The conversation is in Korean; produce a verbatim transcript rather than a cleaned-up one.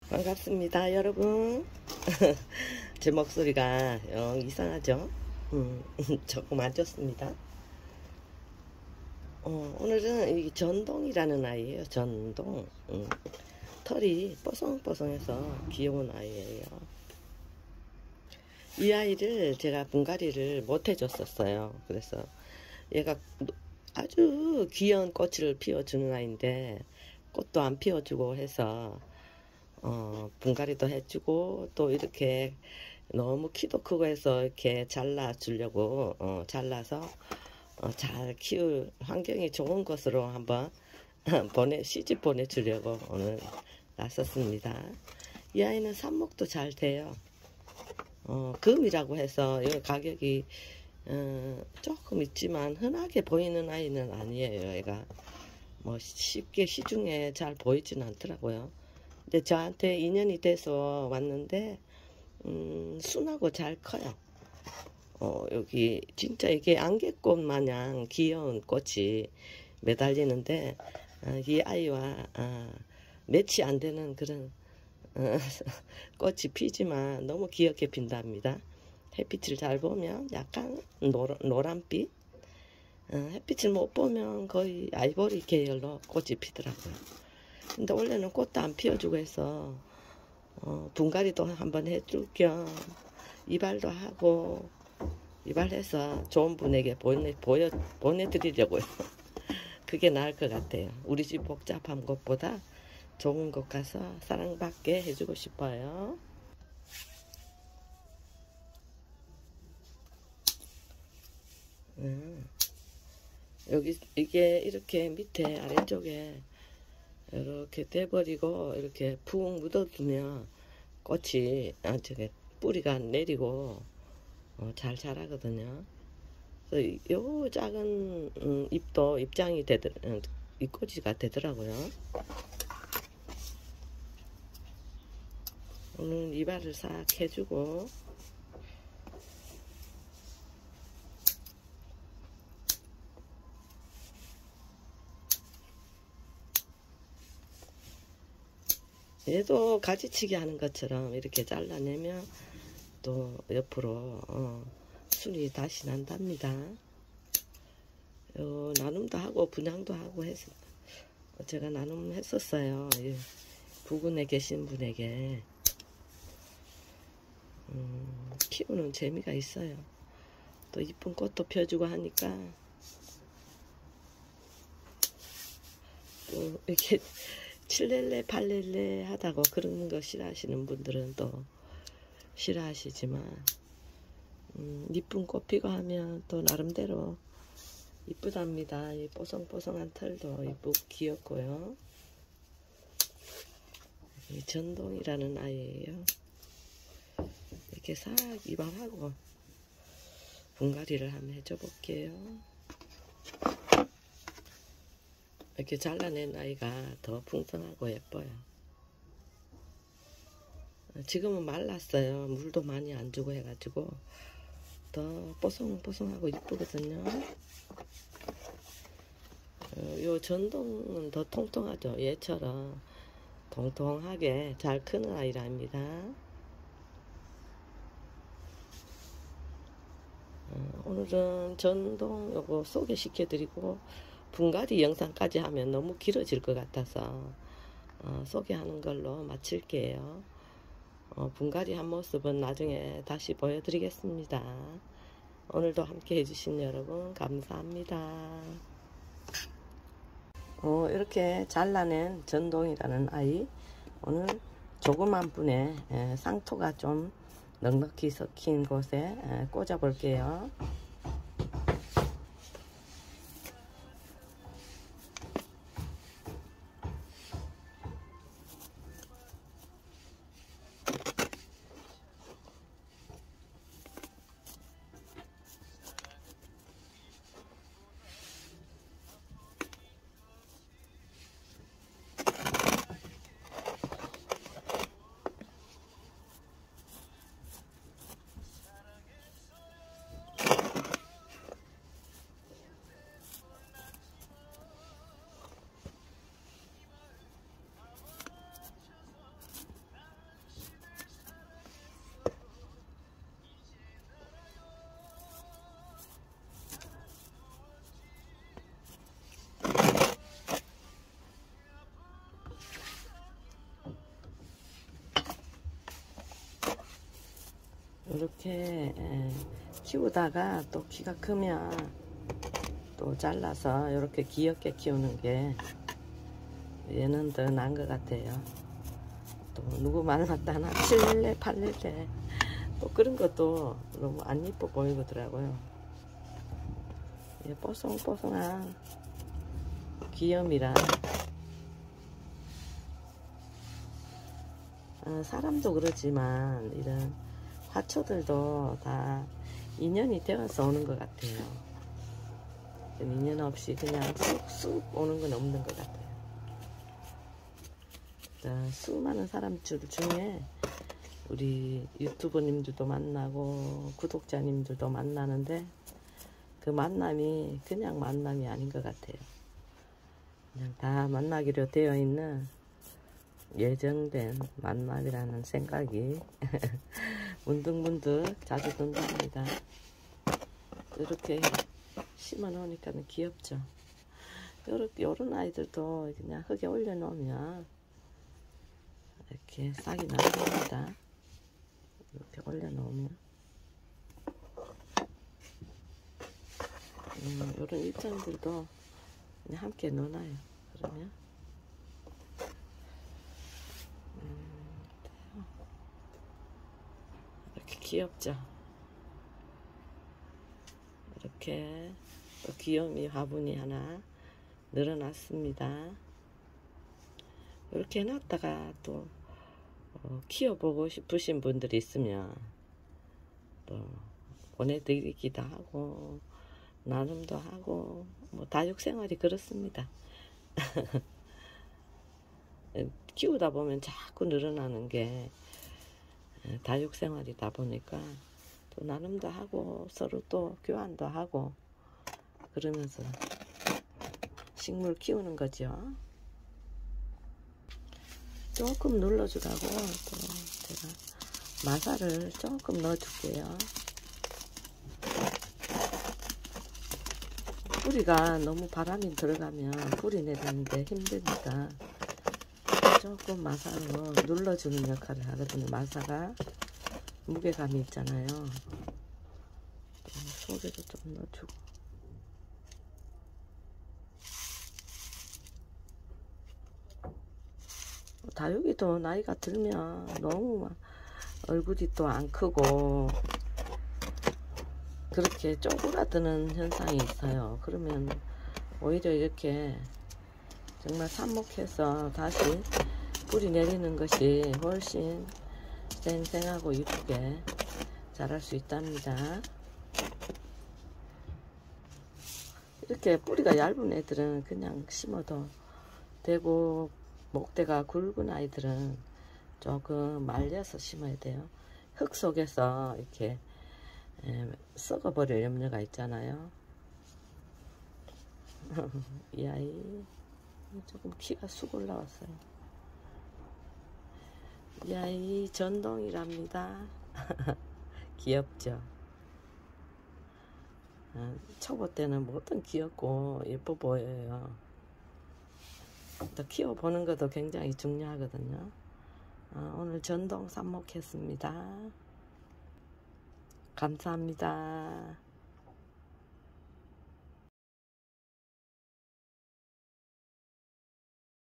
반갑습니다, 여러분. 제 목소리가 영 이상하죠? 음, 조금 안 좋습니다. 어, 오늘은 이 전동이라는 아이예요. 전동. 음, 털이 뽀송뽀송해서 귀여운 아이예요. 이 아이를 제가 분갈이를 못 해줬었어요. 그래서 얘가 아주 귀여운 꽃을 피워주는 아이인데 꽃도 안 피워주고 해서 어, 분갈이도 해주고 또 이렇게 너무 키도 크고 해서 이렇게 잘라 주려고 어, 잘라서 어, 잘 키울 환경이 좋은 곳으로 한번 보내 시집 보내주려고 오늘 나섰습니다. 이 아이는 삽목도 잘 돼요. 어, 금이라고 해서 여기 가격이 어, 조금 있지만 흔하게 보이는 아이는 아니에요. 얘가 뭐 쉽게 시중에 잘 보이지는 않더라고요. 근데 저한테 인연이 돼서 왔는데 음, 순하고 잘 커요. 어, 여기 진짜 이게 안개꽃 마냥 귀여운 꽃이 매달리는데 어, 이 아이와 어, 매치 안 되는 그런 어, 꽃이 피지만 너무 귀엽게 핀답니다. 햇빛을 잘 보면 약간 노란, 노란빛, 어, 햇빛을 못 보면 거의 아이보리 계열로 꽃이 피더라고요. 근데 원래는 꽃도 안 피워주고 해서 어, 분갈이도 한번 해줄 겸 이발도 하고 이발해서 좋은 분에게 보내, 보여, 보내드리려고요. 그게 나을 것 같아요. 우리 집 복잡한 곳보다 좋은 곳 가서 사랑받게 해주고 싶어요. 음. 여기 이게 이렇게 밑에 아래쪽에 이렇게 떼버리고 이렇게 푹 묻어두면 꽃이 아 저게 뿌리가 내리고 어, 잘 자라거든요. 그래서 요 작은 음, 잎도 입장이 되더 음, 잎꽂이가 되더라고요. 오늘 이발을 싹 해주고 얘도 가지치기 하는 것처럼 이렇게 잘라내면 또 옆으로 어, 순이 다시 난답니다. 요 나눔도 하고 분양도 하고 해서 제가 나눔했었어요. 부근에 계신 분에게 음, 키우는 재미가 있어요. 또 이쁜 꽃도 펴주고 하니까 또 이렇게 칠렐레 팔렐레 하다고 그러는 거 싫어하시는 분들은 또 싫어하시지만 음, 이쁜 꽃 피고 하면 또 나름대로 이쁘답니다. 이 뽀송뽀송한 털도 이쁘고 귀엽고요. 이 전동이라는 아이예요. 이렇게 싹 이발하고 분갈이를 한번 해줘 볼게요. 이렇게 잘라낸 아이가 더 풍성하고 예뻐요. 지금은 말랐어요. 물도 많이 안 주고 해가지고 더 뽀송뽀송하고 이쁘거든요. 어, 요 전동은 더 통통하죠. 얘처럼 통통하게 잘 크는 아이랍니다. 어, 오늘은 전동 요거 소개시켜 드리고 분갈이 영상까지 하면 너무 길어질 것 같아서 어, 소개하는 걸로 마칠게요. 어, 분갈이 한 모습은 나중에 다시 보여드리겠습니다. 오늘도 함께 해주신 여러분 감사합니다. 어, 이렇게 잘라낸 전동이라는 아이 오늘 조그만 분에 에, 상토가 좀 넉넉히 섞인 곳에 에, 꽂아 볼게요. 이렇게 키우다가 또 키가 크면 또 잘라서 이렇게 귀엽게 키우는 게 얘는 더 나은 것 같아요. 또 누구 만났다나 칠릴래 팔릴래 또 그런 것도 너무 안 이뻐 보이더라고요. 예, 뽀송뽀송한 귀염이라 어, 사람도 그렇지만 이런 화초들도 다 인연이 되어서 오는 것 같아요. 인연 없이 그냥 쑥쑥 오는 건 없는 것 같아요. 자, 수많은 사람들 중에 우리 유튜버님들도 만나고 구독자님들도 만나는데 그 만남이 그냥 만남이 아닌 것 같아요. 그냥 다 만나기로 되어 있는 예정된 만남이라는 생각이 문득문득 자주 든답니다. 이렇게 심어 놓으니까 귀엽죠. 요렇게, 요런 아이들도 그냥 흙에 올려 놓으면 이렇게 싹이 나옵니다. 이렇게 올려 놓으면 음, 요런 일정들도 그냥 함께 넣어놔요. 그러면 이렇게 귀엽죠. 이렇게 또 귀요미 화분이 하나 늘어났습니다. 이렇게 해놨다가 또 어, 키워보고 싶으신 분들이 있으면 또 보내드리기도 하고 나눔도 하고 뭐 다육생활이 그렇습니다. 키우다 보면 자꾸 늘어나는 게 다육생활이다 보니까 또 나눔도 하고 서로 또 교환도 하고 그러면서 식물 키우는 거죠. 조금 눌러주라고 또 제가 마사를 조금 넣어줄게요. 뿌리가 너무 바람이 들어가면 뿌리 내리는데 힘드니까 조금 마사로 눌러주는 역할을 하거든요. 마사가 무게감이 있잖아요. 속에도 좀 넣어주고 다육이도 나이가 들면 너무 막 얼굴이 또 안 크고 그렇게 쪼그라드는 현상이 있어요. 그러면 오히려 이렇게 정말 삽목해서 다시 뿌리 내리는 것이 훨씬 쌩쌩하고 이쁘게 자랄 수 있답니다. 이렇게 뿌리가 얇은 애들은 그냥 심어도 되고 목대가 굵은 아이들은 조금 말려서 심어야 돼요. 흙 속에서 이렇게 썩어버릴 염려가 있잖아요. 이 아이 조금 키가 쑥 올라왔어요. 이 아이 전동이랍니다. 귀엽죠. 초보 때는 뭐든 귀엽고 예뻐 보여요. 또 키워보는 것도 굉장히 중요하거든요. 오늘 전동 삽목했습니다. 감사합니다.